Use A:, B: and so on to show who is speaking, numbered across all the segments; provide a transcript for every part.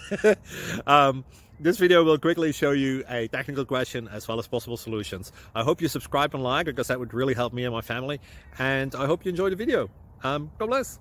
A: um, this video will quickly show you a technical question as well as possible solutions. I hope you subscribe and like, because that would really help me and my family. And I hope you enjoy the video. God bless.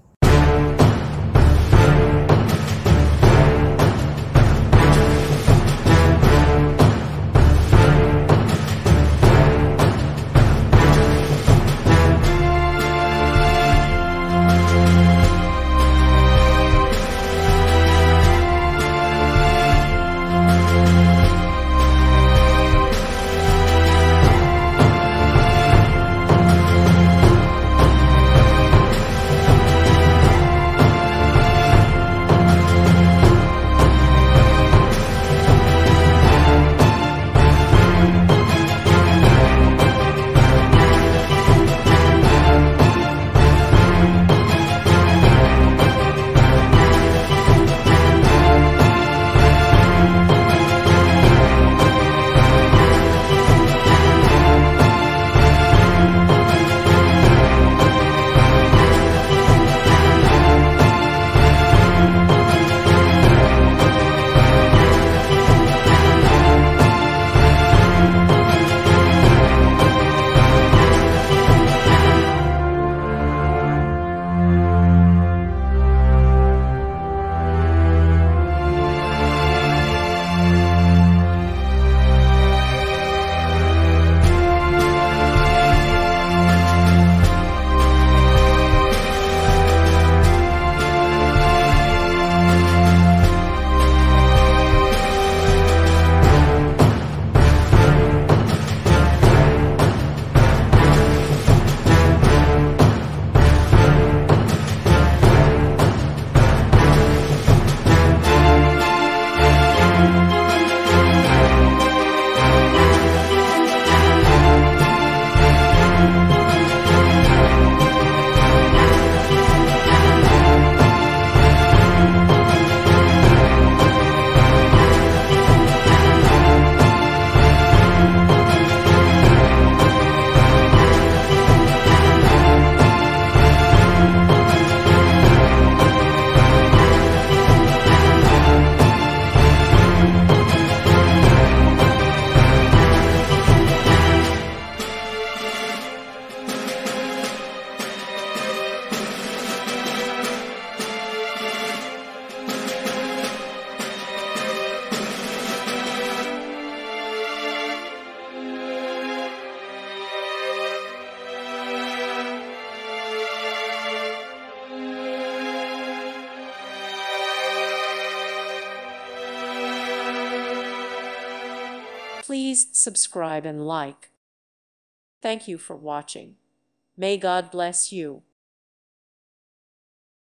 B: Please subscribe and like. Thank you for watching. May God bless you.